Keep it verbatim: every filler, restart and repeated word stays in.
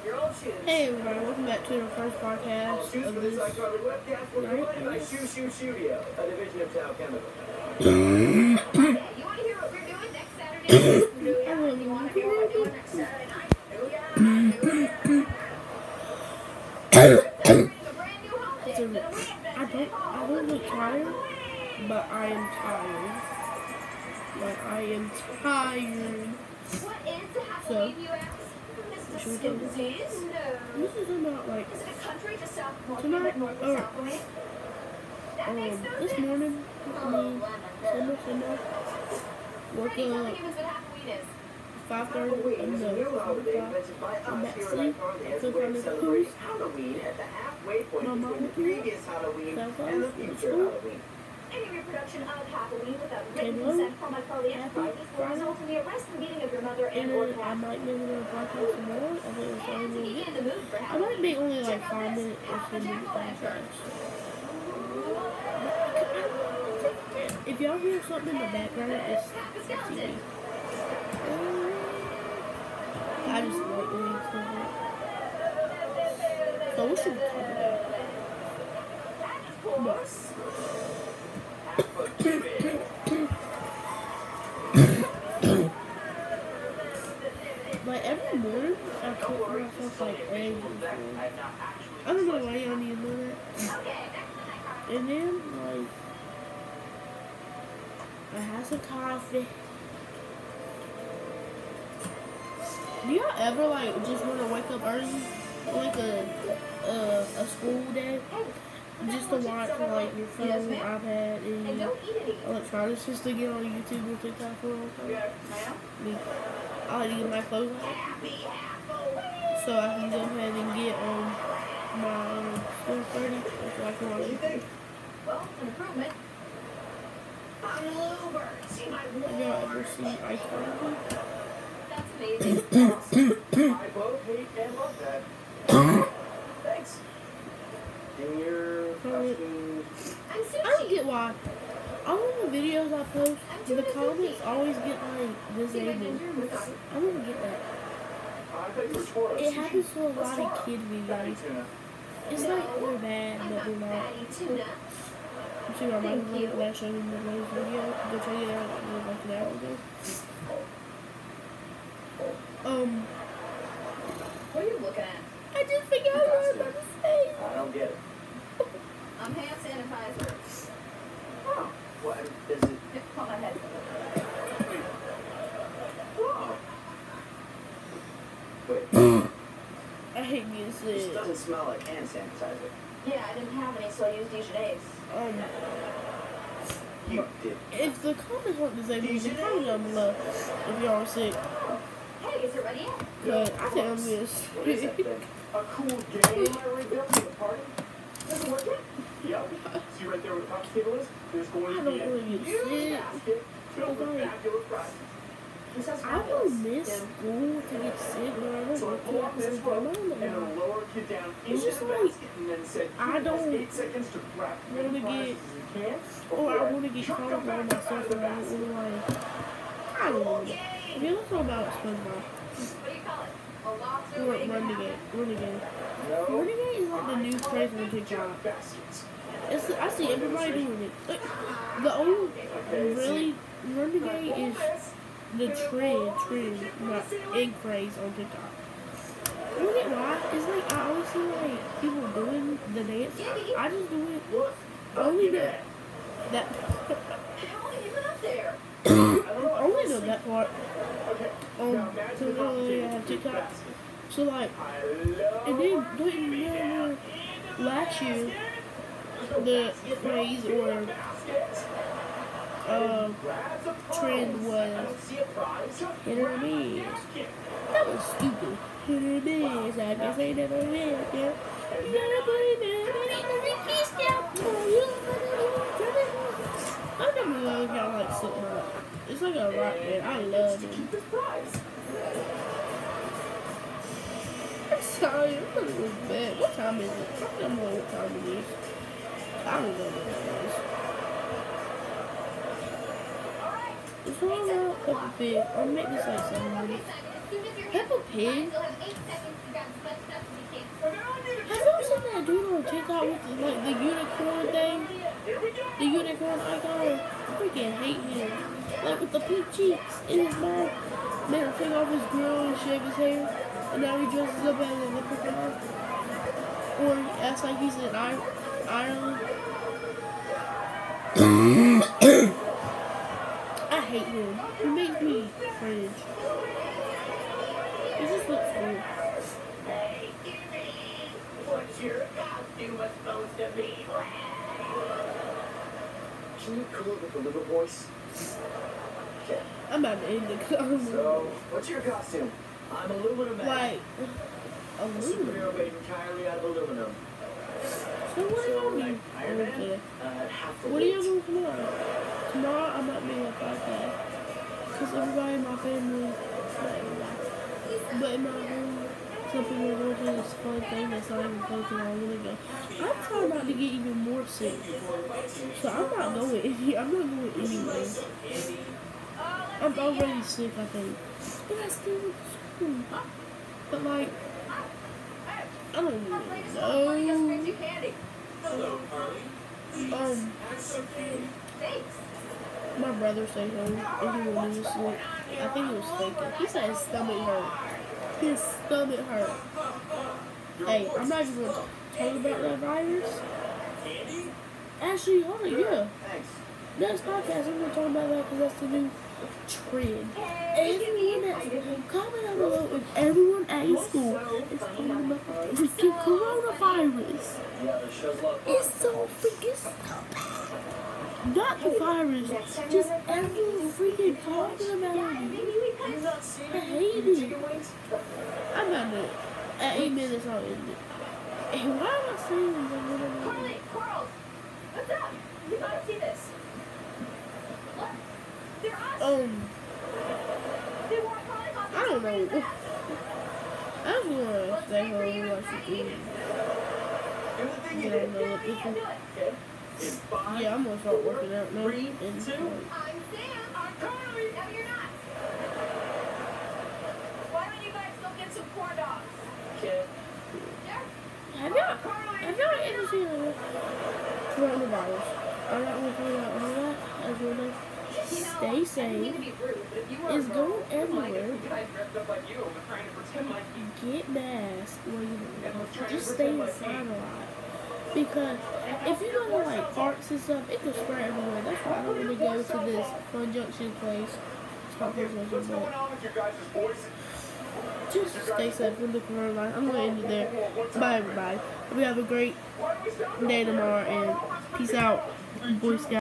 Hey everybody, welcome back to the first podcast of this night. Shoe Shoe Studio, a division of Dow Chemical. You want to hear what we're doing next Saturday? You want to hear what we're doing next Saturday night? It's a, I don't, I don't look tired, but I am tired. Like, I am tired. What is the So, Halloween, you ask? should we talk about this? No. This is about, like, Is it a country just south of North tonight, North or, South Wayne? That makes um, no this sense. morning, Oh, I mean, lemon. Sunday, Sunday, woke Freddie, tell the up humans what Halloween is. five thirty, Halloween and is a no, new five holiday o'clock. invented by I'm us back here at asleep. iCarly I as a took way on to the celebrate cruise. Halloween at the halfway point My mom between the went to work. previous Halloween Fell off. and the Went to future school. Halloween. Any reproduction of Halloween without Came written home. consent from iCarly Happy Enterprises will Friday. result in the arrest and beating of your mother And and or then I cat. might maybe do a podcast tomorrow. I think it's only And to a get bit. in the mood for I might Halloween, be only like check out five this minutes or Papa ten minutes Jack-O-Lantern. podcast. If y'all hear something in the background, it's Papa T V. Skeleton. I just like doing stuff. So what should we talk about? Bus. Like every morning, I cook myself like eggs and food. I don't know why y'all need to know that. And then like I have some coffee. Do y'all ever like just want to wake up early, like a a, a school day, just to watch like your phone, iPad, And and don't eat any. electronics, just to get on YouTube or TikTok for a long time? Ma'am? Me. I like to get my clothes out, Happy Halloween. so I can go ahead and get um my um, school thirty, so I can watch YouTube. Well, an improvement. Bluebird, see my Have y'all ever seen iCarly? That's amazing. Awesome. I both hate and love that. Thanks. In your costume. I'm I don't sushi. get why all of the videos I post, the comments always get like disabled. I don't get that. I thought you were Taurus. It happens to a lot of kid Fatty videos. tuna. It's like we're bad, but we're not. Fatty tuna. You see my Thank microphone you. that I showed you in the latest video? Go check it out. It was like an hour ago. Um, What are you looking at? I just forgot what I was about to say. I don't get it. I'm hand sanitizer. Oh, what is it? On my head. Oh. Wait, I hate being this sick. doesn't smell like hand sanitizer. Yeah, I didn't have any, so I used Dijonnaise. Um, You did. if the comments weren't disabled, you can comment down below if y'all are sick. Hey, is it ready yet? But I think I'm being What is that sick. thing? A cool game I rigged up for the party? Does it work yet? Yep. See right there where the coffee table is? There's going I to don't be a want to get huge sick. basket filled with Okay. fabulous prizes. This has I don't miss school to get sick, but I don't So I want pulled to off get this sick. I rope don't and know. it'll lower a kid down It's into just the like, basket and then said, I "Here, has don't eight seconds to grab as wanna many get- prizes as you can." Or I before want to get chuck them comfortable back with outside myself of the and I don't basket. want to like, I don't know. If you're talking about SpongeBob, What do you call it? A lobster or waiting to Renegade, happen? Renegade. No. Renegade is like the new craze on Jump TikTok. baskets. It's, I see everybody doing it. Like, the old, really, Renegade is the trend, trend, not egg craze on TikTok. I don't get why. It's like, I always see like people doing the dance. I just do it. Look, Only the, that, How long have you been up there? I don't know. only the that part. Okay. Um, Now imagine so the coffee then I table have with big TikTok. baskets. So like, I love and then don't you remember last year the craze or uh trend was hit or miss. That was stupid. Hit or miss. I guess I never hit. Yeah. You gotta believe it. I need to be kissed out. I never really got like Slipknot. It's like a rock band. I love them. I'm sorry, I thought it was bad. What time is it? I don't know what time it is. I don't know what it is. It's all about Peppa Pig. I'll make this like seven minutes. Peppa Pig TikTok with the, like the unicorn thing, the unicorn icon. I freaking hate him. Like with the pink cheeks in his mouth, made him take off his grill and shave his hair, and now he dresses up as a leprechaun. Or he acts like he's in I- Ireland. I hate him. He makes me cringe. He just looks cool. What's your costume supposed to be? Can you come up with a little voice? Okay. I'm about to end the comment. So, what's your costume? I'm aluminum man. Like, A aluminum. superhero made entirely out of aluminum. So what are y'all So, like doing? Iron Man, Okay. uh, half the What are y'all weight. doing tomorrow? Tomorrow I'm not doing a podcast. Because everybody in my family, not everybody, but in my home, some people are going to this fun thing that's not even close to where I want to go. I'm trying not to get even more sick. So I'm not going any, I'm not going anywhere. I'm already sick, I think. But I still went to school. But like, I don't even know. Um, Thanks. my brother stayed home and he wanted to sleep. I think it was faking. He said his stomach hurt. His stomach hurt. Hey, I'm not even going to talk about that virus. Actually, hold on, yeah. Thanks. Next podcast, I'm going to talk about that because that's the new trend. Everyone at school, comment down below if everyone at your school is talking about the freaking coronavirus. It's so freaking stupid. Not the virus, just everyone freaking talking about it. I hate it. I'm not it. At eight minutes, I'll end it. Hey, why am I saying this? Carly, Quarles, what's up? You gotta see this. Look, they're us. Um, They wore Carly costumes. I don't know. I just want to stay home and watch the T V. I don't know what this is. Yeah, I'm gonna start working out now. Three, And, two, um, I'm Sam. I'm Carly. No, you're not. Why don't you guys go get some corn dogs? Okay. There. have y'all, have y'all ever seen a coronavirus? I'm not gonna talk about all that as well as You know, stay I didn't mean safe. to be rude, but if you were It's a going girl, everywhere. You guys dressed up like you and trying to pretend like you. Get masked while you just stay inside a lot. Because if you go to like parks and stuff, it can spread everywhere. That's why I don't really go to this Fun Junction place. It's not Fun Junction, What's going but on with your guys' voices? just stay safe from the coronavirus. I'm gonna end it there. Bye everybody. We have a great day tomorrow and peace out, Boy Scouts.